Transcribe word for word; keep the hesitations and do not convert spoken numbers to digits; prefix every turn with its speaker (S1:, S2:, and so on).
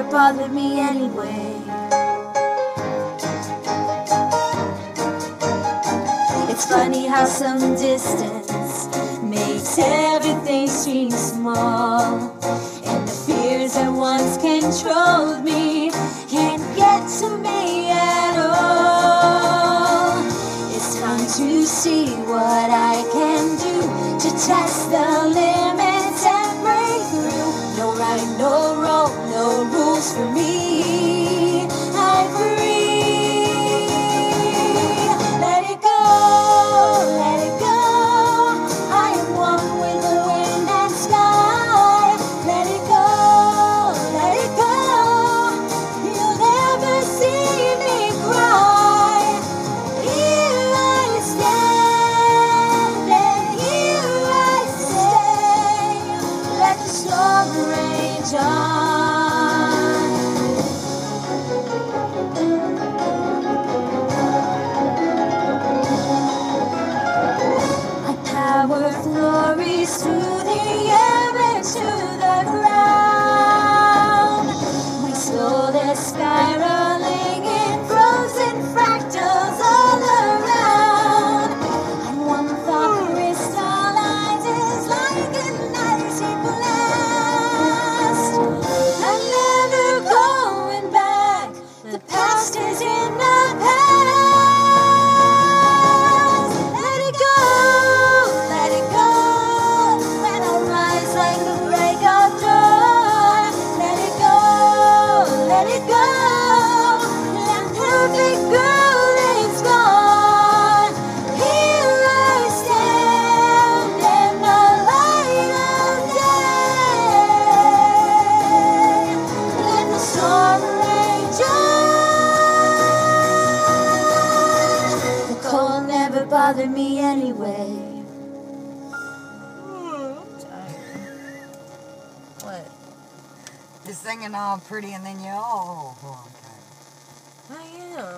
S1: bothered me anyway. It's funny how some distance makes everything seem small, and the fears that once controlled me can't get to me at all. It's time to see what I can do to test the limits and break through. No right, no wrong, no rules for me. I'm free. Let it go, let it go. I am one with the wind and sky. Let it go, let it go. You'll never see me cry. Here I stand, and here I stay. Let the storm rage on. My power glories through the air and to the ground. My soul is spiraling in frozen fractals all around. And one thought crystallizes like an icy blast. I'm never going back. The past is in the past. Let it go, let it go. When I rise like the break of dawn. Let it go, let it go. That perfect girl is gone. Here I stand in the light of day. Let the storm rage on. The cold never bothered me anyway.
S2: What? You're singing all pretty and then you oh, okay.
S1: I am.